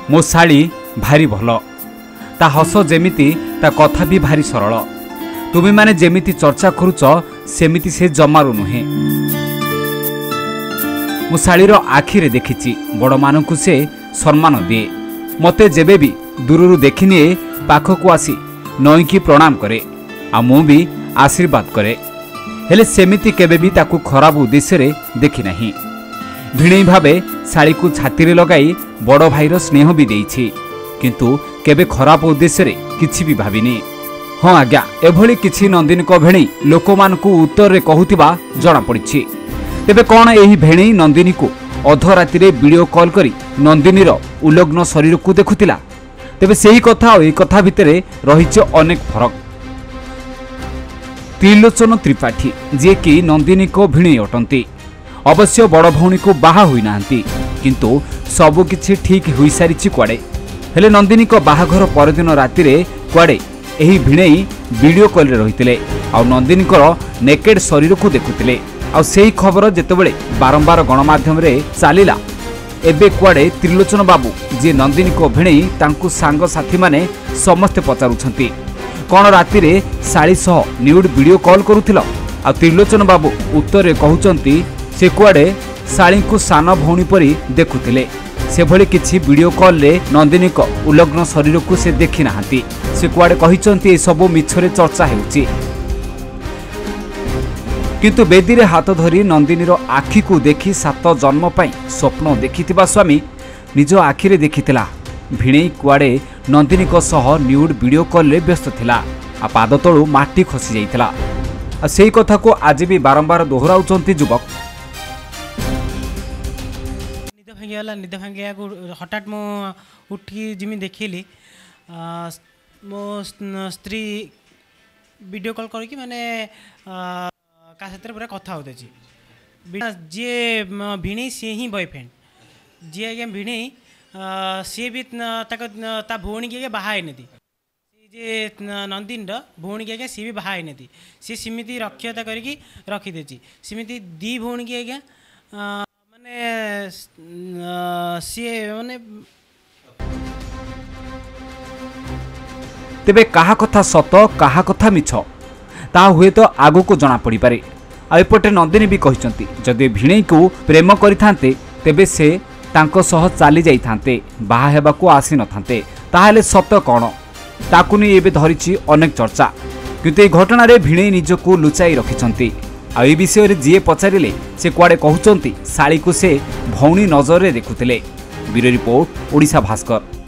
मो शाड़ी भारी भल ता हस जेमिति ता कथा भी भारी सरल तुमे माने जेमिति चर्चा करुच सेमिति से जमारू नुहे मो शाड़ीर आखिरे देखिछि बड़ मानकु से सम्मान दिए मते जेबे भी दूररू देखिनिए पाखकु आसी नईकी प्रणाम करे आ मु भी आशीर्वाद करे हेले सेमिति केबे भी ताकु खराब उद्देश्य रे देखि नाही भिणई भावे शाड़ी को छाती लगाई बड़ भाईर स्नेह भी देइछि किंतु केबे खराब उद्देश्य रे किछि भी भाबिनी हाँ आज्ञा एभली किछि नंदिनी को भेणी लोक मानकु उत्तर रे कहूतिबा जणा पड़िछि तेबे कोन एही भेणी नंदिनी को अधराति रे वीडियो कॉल करी नंदिनीर उलग्न शरीर को देखुतिला तेबे सेही कथा और एही कथा भितरे रहिछि अनेक फरक त्रिलोचन त्रिपाठी जे कि नंदिनी को भिणी अटंती अवश्य बड़ भौणी को बाहा होई नांती किंतु सबु किछि ठीक होई सारिछि कुआडे हेले नंदिनी को बाहाघर परदिन राति रे कुआडे एही भिणई वीडियो कॉल रे रहितिले आ नंदिनी को नेकेड शरीर को देखुतिले आ सेही खबर जेतेबेले बारंबार गणमाध्यम रे चालिला एबे कुआडे त्रिलोचन बाबू जे नंदिनी को भिणई तांकु सांग साथी माने समस्त पचारुछंती कोन राति रे साड़ी सह न्यूड वीडियो कॉल करुथिल आ त्रिलोचन बाबू उत्तर रे कहउचंती से कुआडे साड़ी को सान भौणी परी देखुथिले से भली किछि वीडियो कॉल रे नंदिनी को उलग्न शरीर को से देखि नाहंती से कुआडे कहिचंती ए सब मिछरे चर्चा हेउची किंतु बेदी रे हाथ धरी नंदिनीर आखि को देखि 7 जन्म पई स्वप्न देखिथिबा स्वामी निज आखि रे देखिथिला भिणई कुआडे नंदिनी को सह न्यूड वीडियो कॉल रे व्यस्त थिला आ पाद तळु माटी खसी जाइथिला आ सेही कथा को आज भी बारंबार दोहराउचंती युवक निद भांगिया को हठात मो उठी जिमी देखिली मो स्त्री वीडियो कॉल करके माने का क्षेत्र पूरा कथा होते जी भिणी सी ही बॉयफ्रेंड जी आज्ञा भिणी सी भी ता भौणी के बाहा नहीं जे नंदिन भौणी के सी भी बाहा नहीं सी सीमिति रक्षता करके रखीदे सीमिति दी भौणी की आज्ञा माने सी माने तेबे काहा कथा सत काहा कथा मिछ ता हुए तो आगु को जना पड़ी पारे आ एपटे नंदिनी भी कहिसंती जदि भिणई को प्रेम करिथांते तेबे से तांको सह चाली जाइथांते बाहा हेबाको आसी नथांते ताहाले सत कोन ताकु नि एबे धरिछि अनेक चर्चा किंतु ए घटना रे भिणई निजको लुचाई रखिसंती आ ए विषय रे जे पचारिले से कुआडे कहउचंती साली को से भौणी नजर रे देखुतिले ब्यूरो रिपोर्ट ओडिशा भास्कर।